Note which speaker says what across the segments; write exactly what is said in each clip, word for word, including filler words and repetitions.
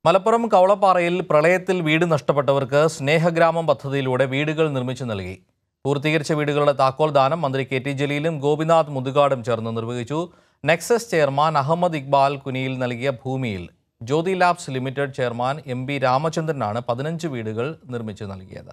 Speaker 1: മലപ്പുറം കവളപ്പാറയിൽ പ്രളയത്തിൽ വീട് നഷ്ടപ്പെട്ടവർക്ക് സ്നേഹഗ്രാമം പദ്ധതിയിലൂടെ വീടുകൾ നിർമ്മിച്ചു നൽകി. പൂർത്തീകരിച്ച വീടുകളുടെ താക്കോൽ ദാനം മന്ത്രി കെ ടി ജലീലും ഗോപിനാഥ് മുതുകാടും ചേർന്ന് നിർവഹിച്ചു. നെക്സസ് ചെയർമാൻ അഹമ്മദ് ഇക്ബാൽ കുനിയിൽ നൽകിയ ഭൂമിയിൽ Jyothi Labs Limited chairman M B രാമചന്ദ്രനാണ് പതിനഞ്ച് വീടുകൾ നിർമ്മിച്ചു നൽകിയത്.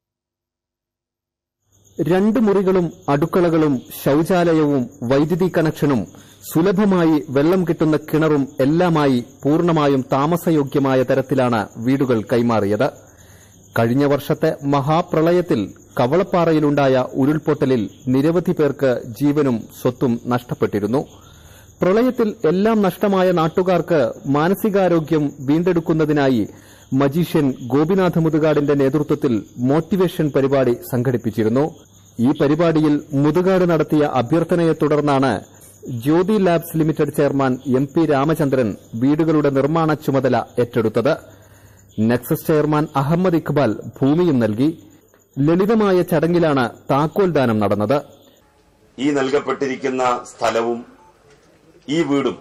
Speaker 2: രണ്ട് മുറികളും അടുക്കളകളും ശൗചാലയവും വൈദ്യുതി കണക്ഷനും സുലഭമായി വെള്ളം കിട്ടുന്ന കിണറും എല്ലാമായി പൂർണ്ണമായും താമസയോഗ്യമായ തരത്തിലാണ് വീടുകൾ കൈമാറിയത്. കഴിഞ്ഞ വർഷത്തെ മഹാപ്രളയത്തിൽ കവളപ്പാറയിലുണ്ടായ ഉരുൾപൊട്ടലിൽ നിരവധി പേർക്ക് ജീവനും സ്വത്തും നഷ്ടപ്പെട്ടിരുന്നു. പ്രളയത്തിൽ എല്ലാം നഷ്ടമായ നാട്ടുകാർക്ക് മാനസികാരോഗ്യം വീണ്ടെടുക്കുന്നതിനായി മജീഷ്യൻ ഗോപിനാഥ് മുതുകാടിന്റെ നേതൃത്വത്തിൽ മോട്ടിവേഷൻ പരിപാടി സംഘടിപ്പിച്ചിരുന്നു. ഈ പരിപാടിയിൽ മുതുകാട് നടത്തിയ അഭ്യർത്ഥനയെ തുടർന്നാണ് Jyothi Labs Limited chairman M P Ramachandran വീടുകളുടെ നിർമ്മാണ ചുമതല ഏറ്റെടുത്തത്. നെക്സസ് ചെയർമാൻ അഹമ്മദ് ഇക്ബാൽ ഭൂമിയും നൽകി. ലളിതമായ ചടങ്ങിലാണ് താക്കോൽ ദാനം നടന്നത്.
Speaker 3: ഈ നൽകപ്പെട്ടിരിക്കുന്ന സ്ഥലവും ഈ വീടും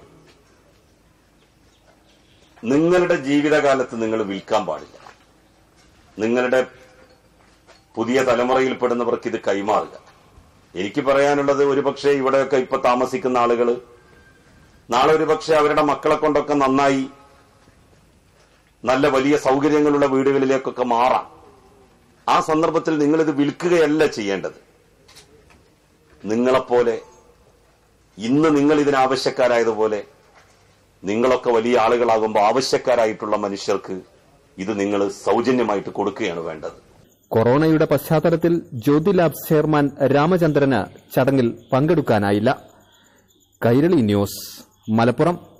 Speaker 3: നിങ്ങളുടെ ജീവിതകാലത്ത് നിങ്ങൾ വിൽക്കാൻ പാടില്ല. നിങ്ങളുടെ പുതിയ തലമുറയിൽപ്പെടുന്നവർക്ക് ഇത് കൈമാറുക. എനിക്ക് പറയാനുള്ളത്, ഒരുപക്ഷെ ഇവിടെയൊക്കെ ഇപ്പൊ താമസിക്കുന്ന ആളുകൾ നാളെ ഒരുപക്ഷെ അവരുടെ മക്കളെ കൊണ്ടൊക്കെ നന്നായി നല്ല വലിയ സൗകര്യങ്ങളുള്ള വീടുകളിലേക്കൊക്കെ മാറാം. ആ സന്ദർഭത്തിൽ നിങ്ങളിത് വിൽക്കുകയല്ല ചെയ്യേണ്ടത്. നിങ്ങളെപ്പോലെ ഇന്ന് നിങ്ങൾ ഇതിന് ആവശ്യക്കാരായതുപോലെ നിങ്ങളൊക്കെ വലിയ ആളുകളാകുമ്പോൾ ആവശ്യക്കാരായിട്ടുള്ള മനുഷ്യർക്ക് ഇത് നിങ്ങൾ സൗജന്യമായിട്ട് കൊടുക്കുകയാണ് വേണ്ടത്.
Speaker 2: കൊറോണയുടെ പശ്ചാത്തലത്തിൽ ജ്യോതി ലാബ്സ് ചെയർമാൻ രാമചന്ദ്രന് ചടങ്ങിൽ പങ്കെടുക്കാനായില്ല. കൈരളി ന്യൂസ്, മലപ്പുറം.